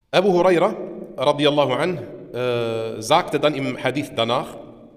Abu Huraira radiallahu anh sagte dann im Hadith danach,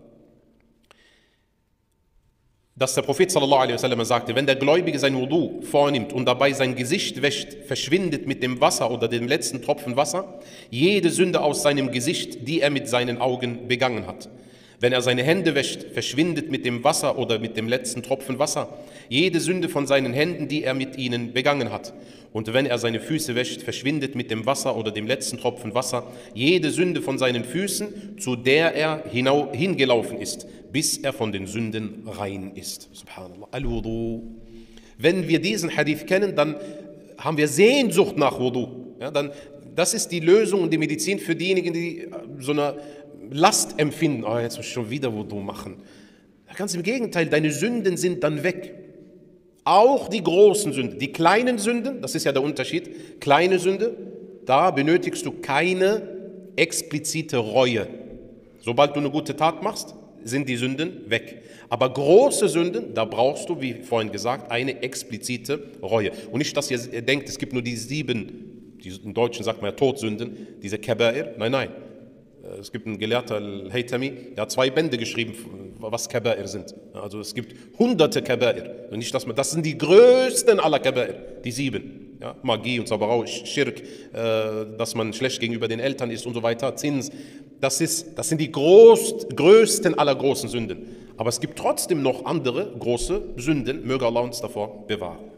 dass der Prophet sallallahu alaihi wasallam sagte, wenn der Gläubige sein Wudu vornimmt und dabei sein Gesicht wäscht, verschwindet mit dem Wasser oder dem letzten Tropfen Wasser jede Sünde aus seinem Gesicht, die er mit seinen Augen begangen hat. Wenn er seine Hände wäscht, verschwindet mit dem Wasser oder mit dem letzten Tropfen Wasser jede Sünde von seinen Händen, die er mit ihnen begangen hat. Und wenn er seine Füße wäscht, verschwindet mit dem Wasser oder dem letzten Tropfen Wasser jede Sünde von seinen Füßen, zu der er hingelaufen ist, bis er von den Sünden rein ist. Subhanallah. Al-Wudu. Wenn wir diesen Hadith kennen, dann haben wir Sehnsucht nach Wudu. Ja, das ist die Lösung und die Medizin für diejenigen, die so eine Last empfinden. Oh, jetzt muss ich schon wieder Wudu machen. Ganz im Gegenteil, deine Sünden sind dann weg. Auch die großen Sünden. Die kleinen Sünden, das ist ja der Unterschied. Kleine Sünde, da benötigst du keine explizite Reue. Sobald du eine gute Tat machst, sind die Sünden weg. Aber große Sünden, da brauchst du, wie vorhin gesagt, eine explizite Reue. Und nicht, dass ihr denkt, es gibt nur die 7, im Deutschen sagt man ja Todsünden, diese Kaba'ir. Nein, nein. Es gibt einen Gelehrter, Al-Haytami, der hat 2 Bände geschrieben, was Kaba'ir sind. Also es gibt hunderte Kaba'ir. Nicht, das sind die größten aller Kaba'ir, die 7. Ja, Magie und Zauberei, Schirk, dass man schlecht gegenüber den Eltern ist und so weiter, Zins. Das sind die größten aller großen Sünden. Aber es gibt trotzdem noch andere große Sünden, möge Allah uns davor bewahren.